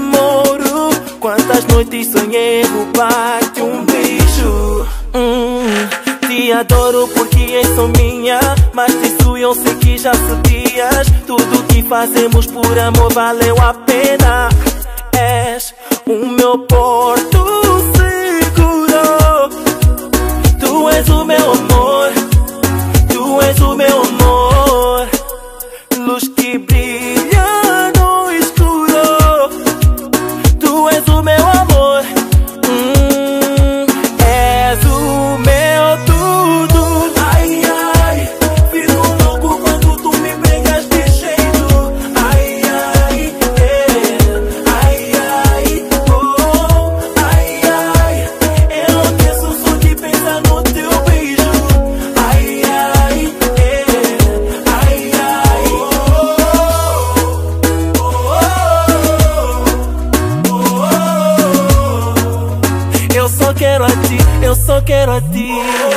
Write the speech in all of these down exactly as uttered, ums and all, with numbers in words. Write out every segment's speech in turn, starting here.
namoro. Quantas noites sonhei roubar-te um beijo. hum, Te adoro porque és só minha, mas disso eu sei que já sabias. Tudo que fazemos por amor valeu a pena. És o meu porto seguro. Tu és o meu amor, tu és o meu amor. Luz que brilha no escuro. Tu és o meu amor. hum, És o meu tudo. Ai, ai, fico louco quando tu me pegas de jeito. Ai, ai, é. Ai, ai, oh. Ai, ai, enlouqueço só de pensar no teu beijo. Ai, ai, é. Ai, ai, oh. Oh, oh, oh. Eu só quero a ti, eu só quero a ti.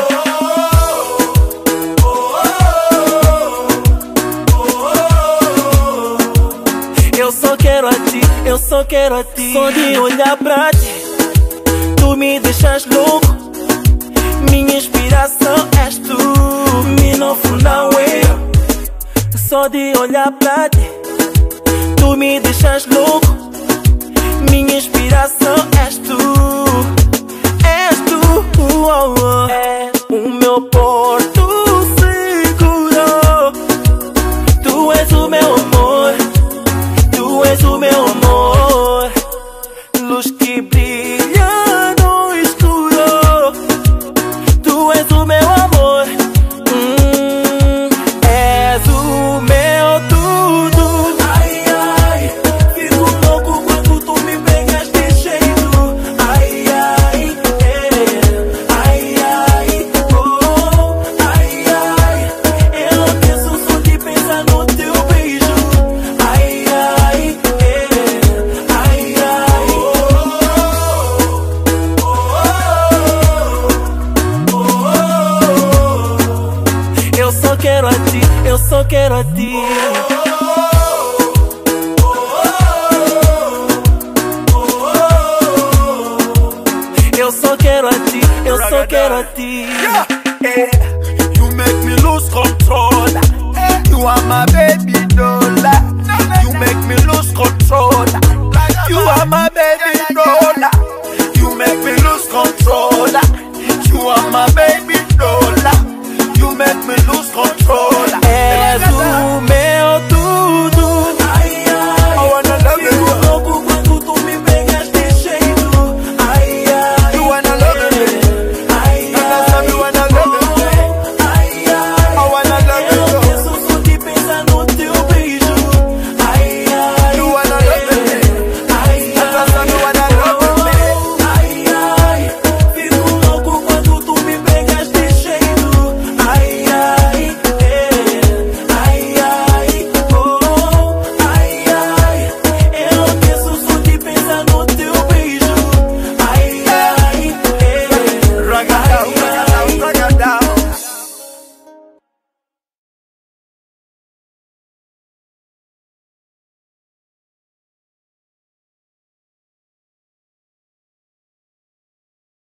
Eu só quero a ti, eu só quero a ti. Só de olhar pra ti, tu me deixas louco. Minha inspiração és tu, me no final eu. Só de olhar pra ti, tu me deixas louco. Minha inspiração és tu, és tu, oh, oh. És o meu porto seguro. Tu és o meu amor, tu és o meu amor. Luz que brilha no escuro. Tu és o meu amor. hum, És o meu tudo. Ai, ai, fico louco quando tu me pegas de jeito. Ai, ai, é. Ai, ai, oh. Ai, ai, enlouqueço só de pensar no teu beijo. Ai, ai, é. Ai, ai, oh. Oh, oh. Eu só quero a ti, eu só quero a ti. Eu só quero a ti, eu só quero a ti. Yeah, eh, you make me lose control. You are my baby.